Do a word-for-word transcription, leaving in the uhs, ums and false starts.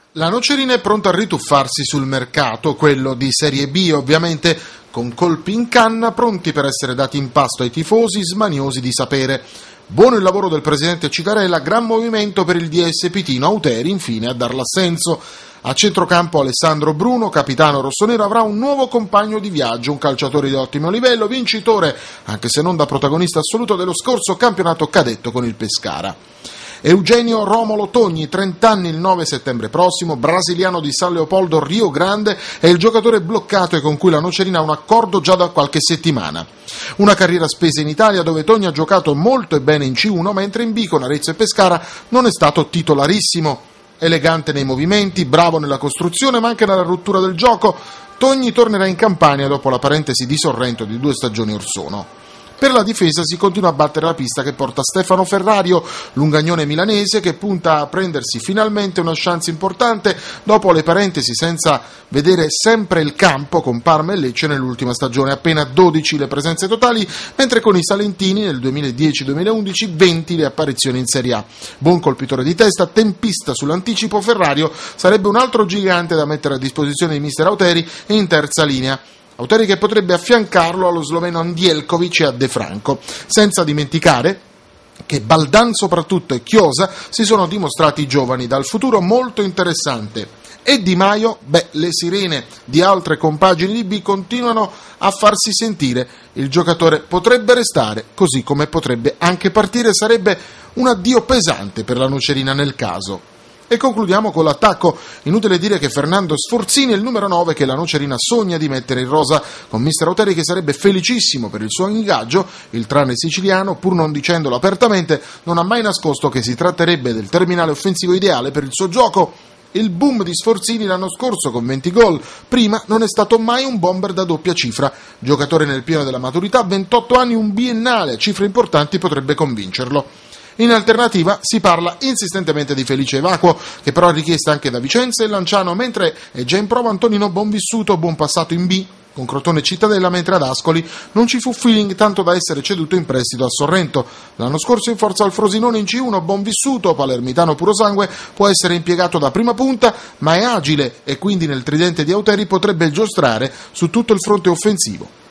La Nocerina è pronta a rituffarsi sul mercato, quello di Serie B ovviamente, con colpi in canna pronti per essere dati in pasto ai tifosi smaniosi di sapere. Buono il lavoro del presidente Cicarella, gran movimento per il D S Pitino, Auteri infine a dar l'assenso. A centrocampo Alessandro Bruno, capitano rossonero, avrà un nuovo compagno di viaggio, un calciatore di ottimo livello, vincitore, anche se non da protagonista assoluto, dello scorso campionato cadetto con il Pescara. Eugenio Romolo Togni, trenta anni, il nove settembre prossimo, brasiliano di San Leopoldo, Rio Grande, è il giocatore bloccato e con cui la Nocerina ha un accordo già da qualche settimana. Una carriera spesa in Italia dove Togni ha giocato molto e bene in C uno, mentre in B con Arezzo e Pescara non è stato titolarissimo. Elegante nei movimenti, bravo nella costruzione ma anche nella rottura del gioco, Togni tornerà in Campania dopo la parentesi di Sorrento di due stagioni or sono. Per la difesa si continua a battere la pista che porta Stefano Ferrario, lungagnone milanese che punta a prendersi finalmente una chance importante dopo le parentesi senza vedere sempre il campo con Parma e Lecce nell'ultima stagione, appena dodici le presenze totali, mentre con i salentini nel duemiladieci duemilaundici venti le apparizioni in Serie A. Buon colpitore di testa, tempista sull'anticipo, Ferrario sarebbe un altro gigante da mettere a disposizione di mister Auteri in terza linea. Auteri che potrebbe affiancarlo allo sloveno Andielkovic e a De Franco, senza dimenticare che Baldan soprattutto e Chiosa si sono dimostrati giovani dal futuro molto interessante. E Di Maio, beh, le sirene di altre compagini di B continuano a farsi sentire. Il giocatore potrebbe restare, così come potrebbe anche partire, sarebbe un addio pesante per la Nocerina nel caso. E concludiamo con l'attacco. Inutile dire che Fernando Sforzini è il numero nove che la Nocerina sogna di mettere in rosa, con mister Auteri che sarebbe felicissimo per il suo ingaggio. Il trane siciliano, pur non dicendolo apertamente, non ha mai nascosto che si tratterebbe del terminale offensivo ideale per il suo gioco. Il boom di Sforzini l'anno scorso con venti gol, prima non è stato mai un bomber da doppia cifra. Giocatore nel pieno della maturità, ventotto anni, un biennale, cifre importanti potrebbe convincerlo. In alternativa si parla insistentemente di Felice Evacuo, che però è richiesta anche da Vicenza e Lanciano, mentre è già in prova Antonino Bonvissuto, buon passato in B, con Crotone e Cittadella, mentre ad Ascoli non ci fu feeling tanto da essere ceduto in prestito a Sorrento. L'anno scorso in forza al Frosinone in C uno, Bonvissuto, palermitano puro sangue, può essere impiegato da prima punta, ma è agile e quindi nel tridente di Auteri potrebbe giostrare su tutto il fronte offensivo.